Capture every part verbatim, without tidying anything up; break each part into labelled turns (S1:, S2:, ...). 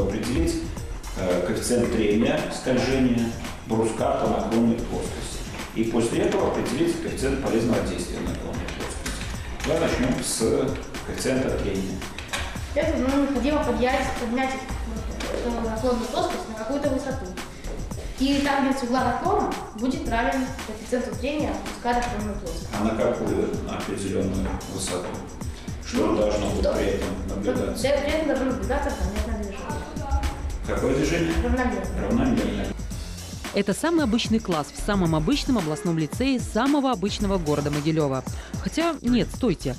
S1: определить э, коэффициент трения, скольжения бруска по наклонной плоскости. И после этого определить коэффициент полезного действия наклонной плоскости. Давай начнем с коэффициента трения.
S2: Это нам необходимо поднять, поднять наклонную плоскость на какую-то высоту. И там, где с угла наклона, будет равен коэффициенту трения бруска наклонной плоскости.
S1: А на какую определенную высоту? Что
S2: Ну,
S1: должно быть
S2: что?
S1: при этом наблюдаться?
S2: При этом должно наблюдаться равномерное движение.
S1: Какое движение?
S2: Равномерное.
S1: Равномерное.
S3: Это самый обычный класс в самом обычном областном лицее самого обычного города Могилева. Хотя нет, стойте.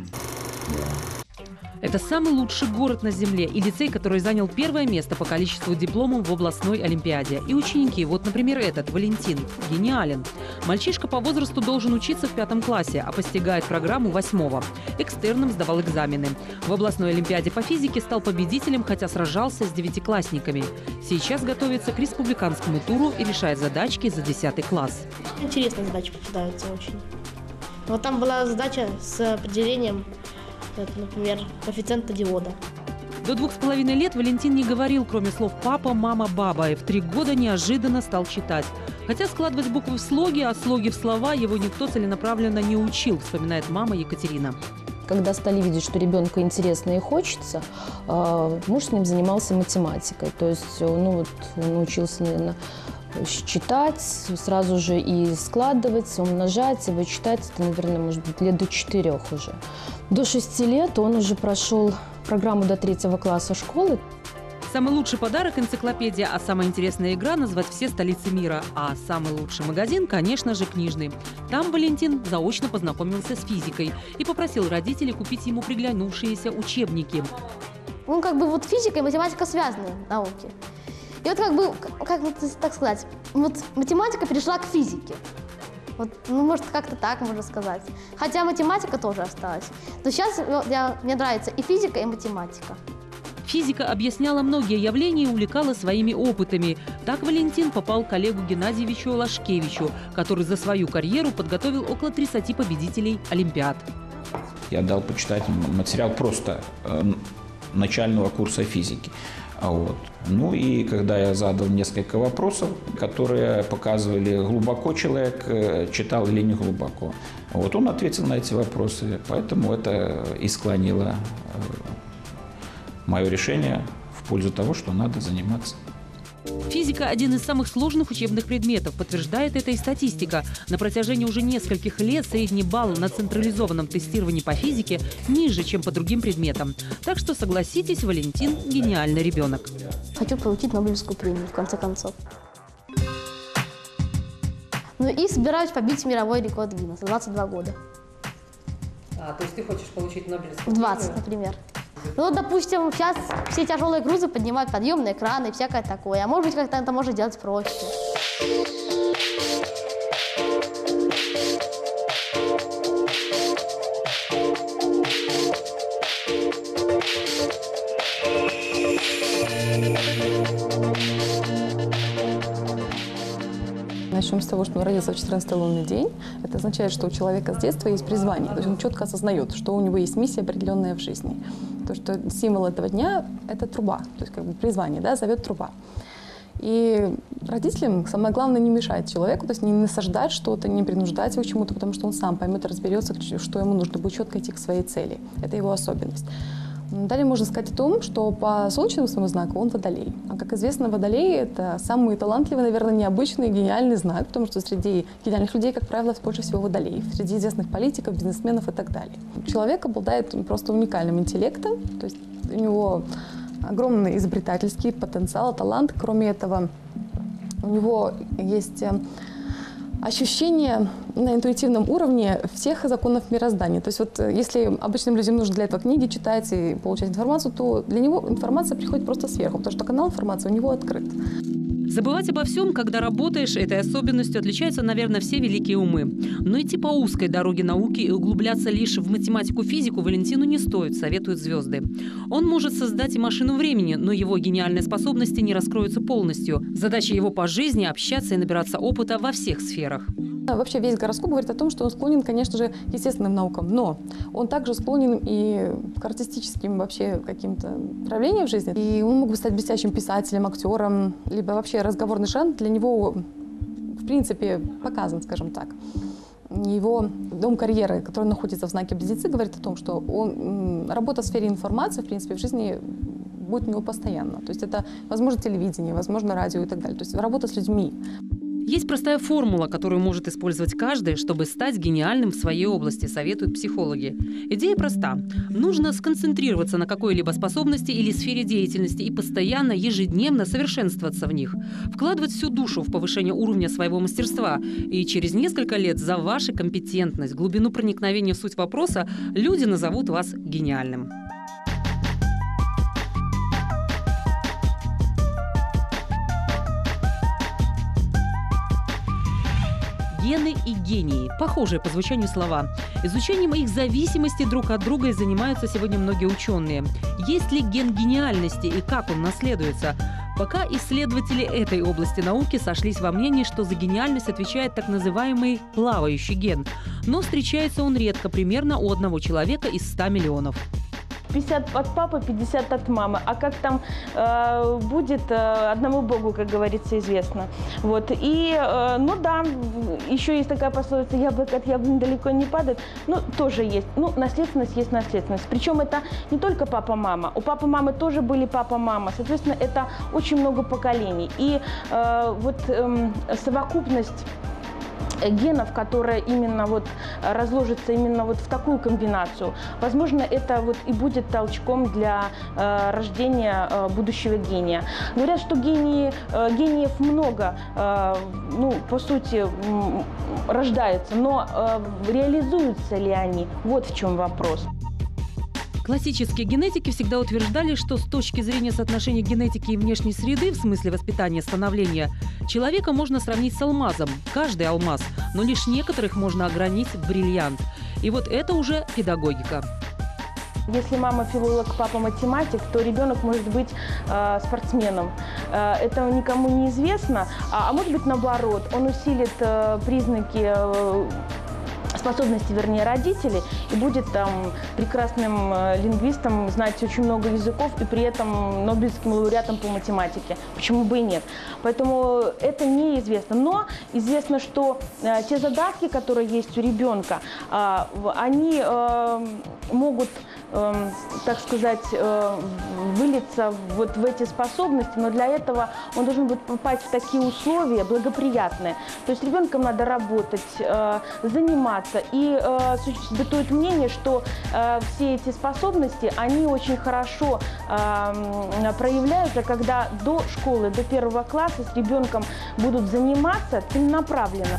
S3: Это самый лучший город на земле и лицей, который занял первое место по количеству дипломов в областной олимпиаде. И ученики, вот, например, этот, Валентин, гениален. Мальчишка по возрасту должен учиться в пятом классе, а постигает программу восьмого. Экстерном сдавал экзамены. В областной олимпиаде по физике стал победителем, хотя сражался с девятиклассниками. Сейчас готовится к республиканскому туру и решает задачки за десятый класс.
S2: Интересные задачи попадаются очень. Вот там была задача с определением, например, коэффициента диода.
S3: До двух с половиной лет Валентин не говорил, кроме слов «папа», «мама», «баба», и в три года неожиданно стал читать. Хотя складывать буквы в слоги, а слоги в слова его никто целенаправленно не учил, вспоминает мама Екатерина.
S4: Когда стали видеть, что ребенку интересно и хочется, муж с ним занимался математикой. То есть ну, вот, он научился, наверное, читать, сразу же и складывать, умножать, и вычитать. Это, наверное, может быть, лет до четырех уже. До шести лет он уже прошел программу до третьего класса школы.
S3: Самый лучший подарок – энциклопедия, а самая интересная игра – назвать все столицы мира. А самый лучший магазин, конечно же, книжный. Там Валентин заочно познакомился с физикой и попросил родителей купить ему приглянувшиеся учебники.
S2: Ну, как бы вот физика и математика связаны науки. И вот как бы, как вот, так сказать, вот математика перешла к физике. Вот, ну, может, как-то так можно сказать. Хотя математика тоже осталась. Но сейчас я, мне нравится и физика, и математика.
S3: Физика объясняла многие явления и увлекала своими опытами. Так Валентин попал к коллегу Геннадьевичу Лашкевичу, который за свою карьеру подготовил около тридцати победителей олимпиад.
S1: Я дал почитать материал просто э, начального курса физики. Вот. Ну и когда я задал несколько вопросов, которые показывали, глубоко человек читал или не глубоко, вот он ответил на эти вопросы. Поэтому это и склонило мое решение в пользу того, что надо заниматься.
S3: Физика – один из самых сложных учебных предметов. Подтверждает это и статистика. На протяжении уже нескольких лет средний балл на централизованном тестировании по физике ниже, чем по другим предметам. Так что, согласитесь, Валентин – гениальный ребенок.
S2: Хочу получить Нобелевскую премию, в конце концов. Ну и собираюсь побить мировой рекорд Гиннесса. двадцать два года.
S5: А, то есть ты хочешь получить Нобелевскую
S2: В двадцать,
S5: премию?
S2: например. Ну, вот, допустим, сейчас все тяжелые грузы поднимают подъемные краны и всякое такое. А может быть, как-то это можно делать проще.
S6: Начнем с того, что он родился в четырнадцатый лунный день. Это означает, что у человека с детства есть призвание. То есть он четко осознает, что у него есть миссия определенная в жизни. То, что символ этого дня – это труба. То есть как бы призвание, да, зовет труба. И родителям самое главное не мешать человеку, то есть не насаждать что-то, не принуждать его к чему-то, потому что он сам поймет, разберется, что ему нужно, будет четко идти к своей цели. Это его особенность. Далее можно сказать о том, что по солнечному своему знаку он водолей. А как известно, водолей – это самый талантливый, наверное, необычный, гениальный знак, потому что среди гениальных людей, как правило, больше всего водолеев, среди известных политиков, бизнесменов и так далее. Человек обладает просто уникальным интеллектом, то есть у него огромный изобретательский потенциал, талант. Кроме этого, у него есть ощущение на интуитивном уровне всех законов мироздания. То есть вот если обычным людям нужно для этого книги читать и получать информацию, то для него информация приходит просто сверху, потому что канал информации у него открыт.
S3: Забывать обо всем, когда работаешь, этой особенностью отличаются, наверное, все великие умы. Но идти по узкой дороге науки и углубляться лишь в математику-физику Валентину не стоит, советуют звезды. Он может создать и машину времени, но его гениальные способности не раскроются полностью. Задача его по жизни – общаться и набираться опыта во всех сферах.
S6: Вообще весь гороскоп говорит о том, что он склонен, конечно же, к естественным наукам, но он также склонен и к артистическим вообще каким-то проявлениям в жизни. И он мог бы стать блестящим писателем, актером, либо вообще разговорный жанр для него, в принципе, показан, скажем так. Его дом карьеры, который находится в знаке Близнецы, говорит о том, что он, работа в сфере информации, в принципе, в жизни будет у него постоянно. То есть это, возможно, телевидение, возможно, радио и так далее. То есть работа с людьми.
S3: Есть простая формула, которую может использовать каждый, чтобы стать гениальным в своей области, советуют психологи. Идея проста. Нужно сконцентрироваться на какой-либо способности или сфере деятельности и постоянно, ежедневно совершенствоваться в них. Вкладывать всю душу в повышение уровня своего мастерства. И через несколько лет за вашу компетентность, глубину проникновения в суть вопроса люди назовут вас гениальным. Гены и гении – похожие по звучанию слова. Изучением их зависимости друг от друга и занимаются сегодня многие ученые. Есть ли ген гениальности и как он наследуется? Пока исследователи этой области науки сошлись во мнении, что за гениальность отвечает так называемый плавающий ген. Но встречается он редко, примерно у одного человека из ста миллионов.
S7: пятьдесят от папы, пятьдесят от мамы. А как там э, будет, э, одному Богу, как говорится, известно. Вот. И, э, ну да, еще есть такая пословица: яблоко от яблони далеко не падает. Ну, тоже есть. Ну, наследственность есть наследственность. Причем это не только папа-мама. У папы-мамы тоже были папа-мама. Соответственно, это очень много поколений. И э, вот э, совокупность генов, которая именно вот разложится именно вот в такую комбинацию. Возможно, это вот и будет толчком для э, рождения э, будущего гения. Говорят, что гении, э, гениев много, э, ну, по сути, э, рождаются, но э, реализуются ли они? Вот в чем вопрос.
S3: Классические генетики всегда утверждали, что с точки зрения соотношения генетики и внешней среды, в смысле воспитания и становления, человека можно сравнить с алмазом. Каждый алмаз, но лишь некоторых можно огранить в бриллиант. И вот это уже педагогика.
S7: Если мама филолог, папа математик, то ребенок может быть э, спортсменом. Э, это никому не известно, а, а может быть наоборот, он усилит э, признаки э, способности, вернее, родителей, и будет там прекрасным лингвистом, знать очень много языков и при этом Нобелевским лауреатом по математике. Почему бы и нет? Поэтому это неизвестно. Но известно, что э, те задатки, которые есть у ребенка, э, они э, могут, э, так сказать, э, вылиться вот в эти способности, но для этого он должен будет попасть в такие условия благоприятные. То есть ребенком надо работать, э, заниматься. И э, существует мнение, что э, все эти способности, они очень хорошо э, проявляются, когда до школы, до первого класса с ребенком будут заниматься целенаправленно.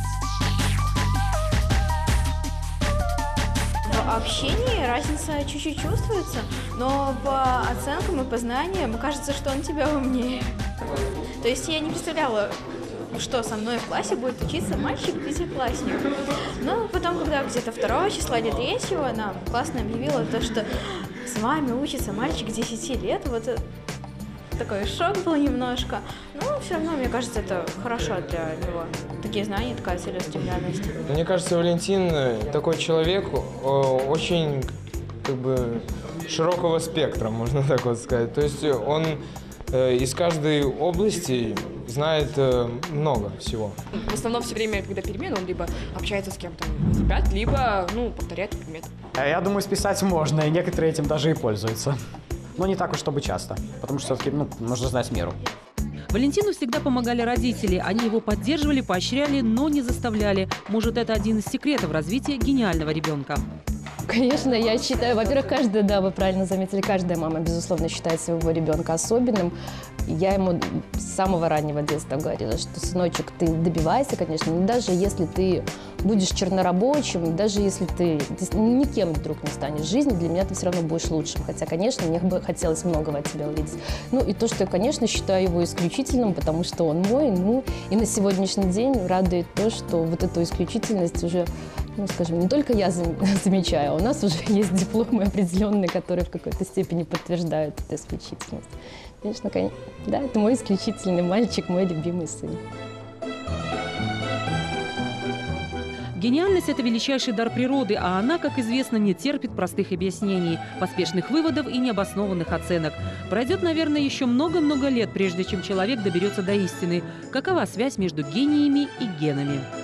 S8: В общении разница чуть-чуть чувствуется, но по оценкам и по знаниям кажется, что он тебя умнее. То есть я не представляла, что со мной в классе будет учиться мальчик-пятиклассник. Но потом, когда где-то второго числа или третьего, она классно объявила то, что с вами учится мальчик десяти лет, вот такой шок был немножко. Но все равно, мне кажется, это хорошо для него. Такие знания, такая целеустремленность.
S9: Мне кажется, Валентин такой человек очень, как бы, широкого спектра, можно так вот сказать. То есть он из каждой области знает много всего.
S10: В основном все время, когда перемен, он либо общается с кем-то из ребят, либо, ну, повторяет предмет.
S11: Я думаю, списать можно, и некоторые этим даже и пользуются. Но не так уж, чтобы часто, потому что все-таки, ну, нужно знать меру.
S3: Валентину всегда помогали родители. Они его поддерживали, поощряли, но не заставляли. Может, это один из секретов развития гениального ребенка.
S4: Конечно, я считаю, во-первых, каждая, да, вы правильно заметили, каждая мама, безусловно, считает своего ребенка особенным. Я ему с самого раннего детства говорила, что, сыночек, ты добивайся, конечно, даже если ты будешь чернорабочим, даже если ты никем вдруг не станешь в жизни, для меня ты все равно будешь лучшим. Хотя, конечно, мне бы хотелось многого от тебя увидеть. Ну и то, что я, конечно, считаю его исключительным, потому что он мой. Ну и на сегодняшний день радует то, что вот эту исключительность уже, ну, скажем, не только я замечаю, а у нас уже есть дипломы определенные, которые в какой-то степени подтверждают эту исключительность. Конечно, конечно, да, это мой исключительный мальчик, мой любимый сын.
S3: Гениальность – это величайший дар природы, а она, как известно, не терпит простых объяснений, поспешных выводов и необоснованных оценок. Пройдет, наверное, еще много-много лет, прежде чем человек доберется до истины. Какова связь между гениями и генами?